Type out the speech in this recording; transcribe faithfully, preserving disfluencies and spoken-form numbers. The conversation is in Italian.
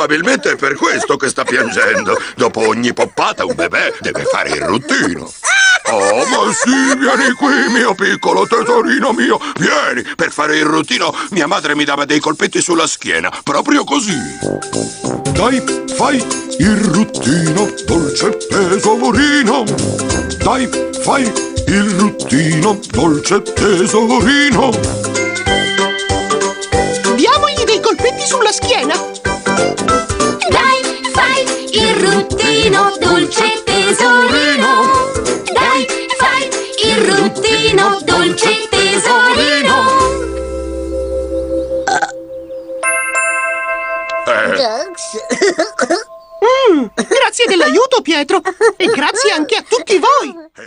Probabilmente è per questo che sta piangendo. Dopo ogni poppata un bebè deve fare il ruttino. Oh, ma sì, vieni qui, mio piccolo tesorino mio. Vieni, per fare il ruttino mia madre mi dava dei colpetti sulla schiena, proprio così. Dai, fai il ruttino, dolce tesorino. Dai, fai il ruttino, dolce tesorino. Diamogli dei colpetti sulla schiena. Dai, fai il ruttino, dolce tesorino. Dai, fai il ruttino, dolce tesorino. Mm, grazie dell'aiuto, Pietro. E grazie anche a tutti voi.